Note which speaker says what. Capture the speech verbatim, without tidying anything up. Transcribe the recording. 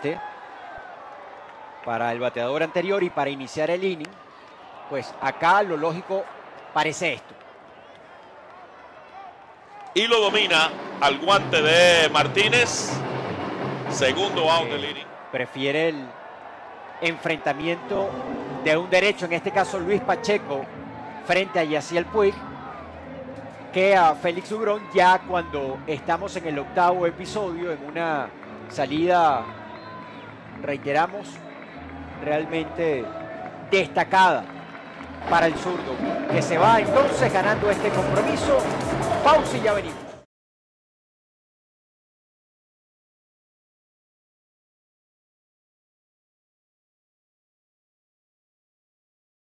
Speaker 1: para el bateador anterior y para iniciar el inning, pues acá lo lógico parece esto.
Speaker 2: Y lo domina al guante de Martínez. Segundo out del inning.
Speaker 1: Prefiere el enfrentamiento de un derecho, en este caso Luis Pacheco, frente a Yasiel Puig, que a Félix Ugrón, ya cuando estamos en el octavo episodio, en una salida, reiteramos, realmente destacada para el zurdo, que se va entonces ganando este compromiso. Pausa y ya venimos.